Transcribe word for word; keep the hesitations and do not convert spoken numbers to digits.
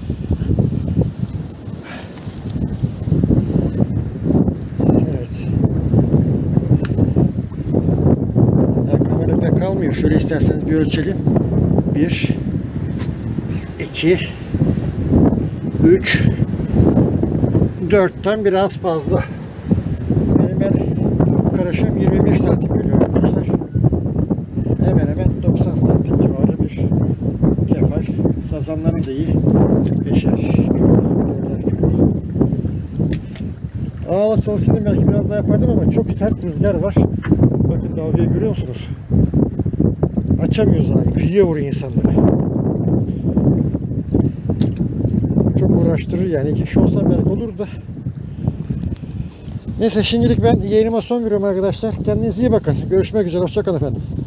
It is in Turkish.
Evet. Ya, kameramda kalmıyor. Şöyle isterseniz bir ölçelim. Bir, iki, üç, dörtten biraz fazla. Benim ben karışım yirmi bir santim geliyor arkadaşlar. Hemen hemen doksan santim civarı bir kefal. Sazanların da iyi. Beşer kilo, dörder kilo. Ağla olsaydım belki biraz daha yapardım ama çok sert rüzgar var. Bakın dalgayı görüyor musunuz? Açamıyoruz ağayı. Kıyıya vuruyor insanları. Çok uğraştırır yani. İki kişi olsam belki olur da. Neyse şimdilik ben yayınıma son veriyorum arkadaşlar. Kendinize iyi bakın. Görüşmek üzere. Hoşça kalın efendim.